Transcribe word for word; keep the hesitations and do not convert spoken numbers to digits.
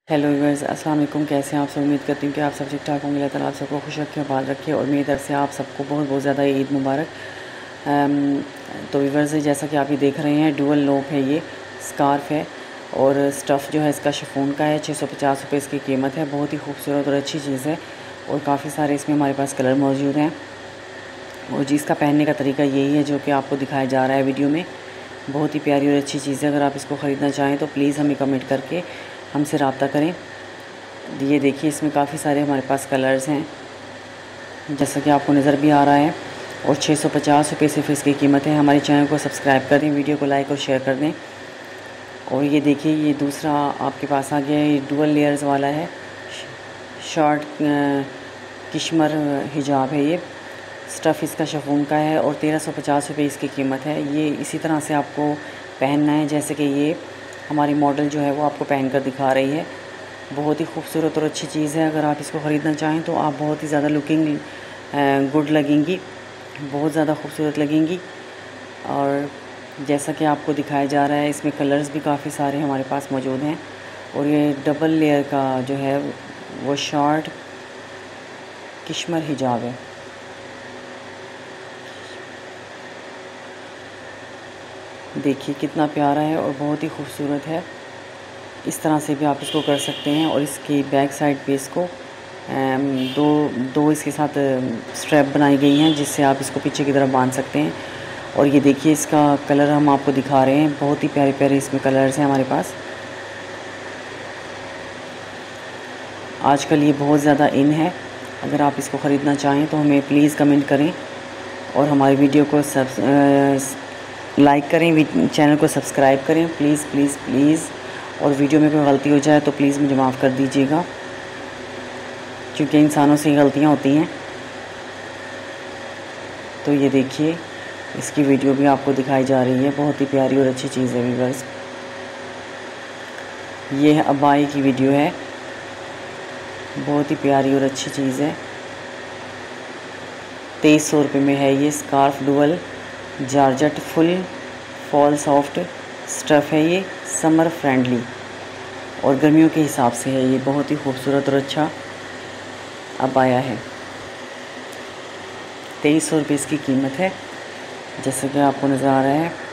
Hello viewers, अस्सलाम वालेकुम। कैसे हैं आप सब? उम्मीद करती हूँ कि आप सब ठीक ठाक होंगे। अल्लाह ताला आप सबको खुश रखे, बाल रखे। और मेरी तरफ से आप सबको बहुत बहुत ज़्यादा ईद मुबारक। अम, तो व्यूअर्स, जैसा कि आप ये देख रहे हैं, डुअल लोप है, ये स्कार्फ़ है और स्टफ़ जो है इसका शिफॉन का है। छः सौ पचास रुपये इसकी कीमत है। बहुत ही खूबसूरत और अच्छी चीज़ है और काफ़ी सारे इसमें हमारे पास कलर मौजूद हैं। और जी, इसका पहनने का तरीका यही है जो कि आपको दिखाया जा रहा है वीडियो में। बहुत ही प्यारी और अच्छी चीज़ है। अगर आप इसको ख़रीदना चाहें तो प्लीज़ हमें कमेंट करके हमसे रब्ता करें। ये देखिए, इसमें काफ़ी सारे हमारे पास कलर्स हैं जैसा कि आपको नज़र भी आ रहा है। और छः सौ पचास रुपये सिर्फ इसकी कीमत है। हमारे चैनल को सब्सक्राइब कर दें, वीडियो को लाइक और शेयर कर दें। और ये देखिए, ये दूसरा आपके पास आ गया है। ये डुअल लेयर्स वाला है, शॉर्ट किश्मर हिजाब है। ये स्टफ़ इसका शिफॉन का है और तेरह सौ पचास रुपये इसकी कीमत है। ये इसी तरह से आपको पहनना है जैसे कि ये हमारी मॉडल जो है वो आपको पहन कर दिखा रही है। बहुत ही खूबसूरत और अच्छी चीज़ है। अगर आप इसको ख़रीदना चाहें तो आप बहुत ही ज़्यादा लुकिंग गुड लगेंगी, बहुत ज़्यादा खूबसूरत लगेंगी। और जैसा कि आपको दिखाया जा रहा है, इसमें कलर्स भी काफ़ी सारे हमारे पास मौजूद हैं। और ये डबल लेयर का जो है वो शॉर्ट किश्मर हिजाब है। देखिए कितना प्यारा है और बहुत ही खूबसूरत है। इस तरह से भी आप इसको कर सकते हैं। और इसकी बैक साइड पे इसको दो दो इसके साथ स्ट्रैप बनाई गई हैं जिससे आप इसको पीछे की तरफ बांध सकते हैं। और ये देखिए, इसका कलर हम आपको दिखा रहे हैं। बहुत ही प्यारे प्यारे इसमें कलर्स हैं हमारे पास। आजकल ये बहुत ज़्यादा इन है। अगर आप इसको ख़रीदना चाहें तो हमें प्लीज़ कमेंट करें और हमारी वीडियो को सब लाइक करें, चैनल को सब्सक्राइब करें, प्लीज़ प्लीज़ प्लीज़। और वीडियो में कोई गलती हो जाए तो प्लीज़ मुझे माफ़ कर दीजिएगा, क्योंकि इंसानों से ही गलतियाँ होती हैं। तो ये देखिए, इसकी वीडियो भी आपको दिखाई जा रही है। बहुत ही प्यारी और अच्छी चीज़ है व्यूअर्स। ये है अबाई की वीडियो है। बहुत ही प्यारी और अच्छी चीज़ है। तेईस सौ रुपये में है ये scarf dual georgette full fall soft stuff है। ये समर फ्रेंडली और गर्मियों के हिसाब से है। ये बहुत ही खूबसूरत और अच्छा अबाया है। तेईस सौ रुपये इसकी कीमत है जैसे कि आपको नज़र आ रहा है।